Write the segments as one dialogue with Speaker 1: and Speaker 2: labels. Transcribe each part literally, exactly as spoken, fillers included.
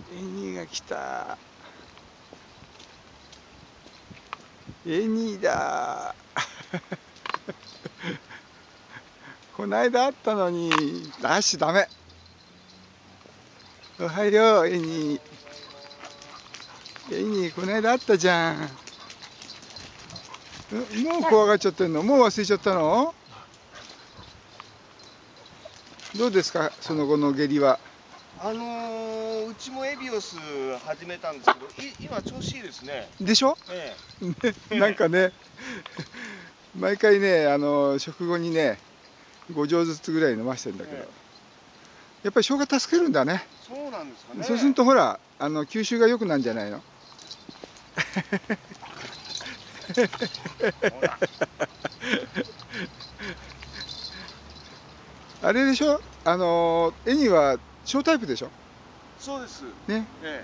Speaker 1: エニーが来た。エニーだ。こないだあったのにラッシュダメ。おはようエニー。エニーこないだあったじゃん。もう怖がっちゃってんの？もう忘れちゃったの？どうですかその後の下痢は。
Speaker 2: あのー、うちもエビオス始めたんですけど、い今調子いいですね。で
Speaker 1: しょ？
Speaker 2: え
Speaker 1: え、なんかね毎回ね、あの食後にねご錠ずつぐらい飲ましてるんだけど、えやっぱり生姜助けるんだね。
Speaker 2: そうなんですかね。
Speaker 1: そうするとほらあの吸収が良くなるんじゃないの？あれでしょ、あのエニは小タイプでしょ。
Speaker 2: そうです
Speaker 1: ね。
Speaker 2: え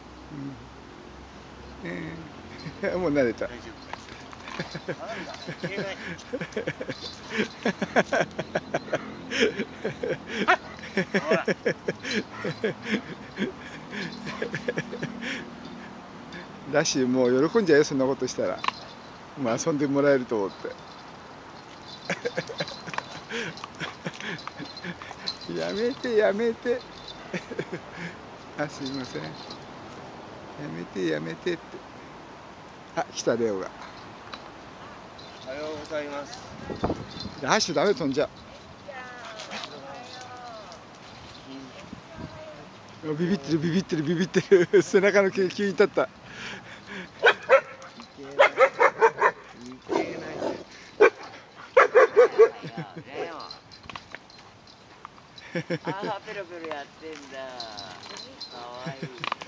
Speaker 1: え、うん、えー、もう慣れた。大丈夫
Speaker 2: なんだ消えないほら
Speaker 1: だしもう喜んじゃうよ、そんなことしたら。もう遊んでもらえると思ってやめてやめてあ、すいません、やめてやめてって。あ、来たレオが。
Speaker 2: おはようございます。
Speaker 1: ラッシュダメ、飛んじゃう。ビビってるビビってるビビってる背中の毛急に立った。
Speaker 3: ああ、ペロペロやってんだ。かわいい。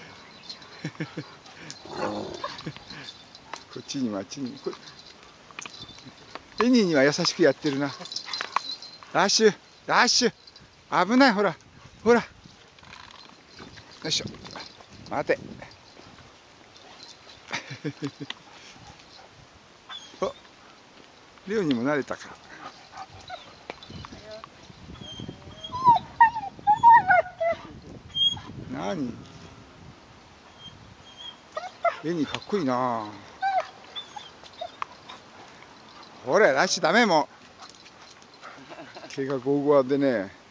Speaker 1: こっちにもあっちにも。こエニーには優しくやってるな。ラッシュラッシュ危ない、ほらほら。よいしょ、待て。お、レオにも慣れたか。なにエニーかっこいいな。ほらラッシュダメ、もう毛がゴワゴワでね。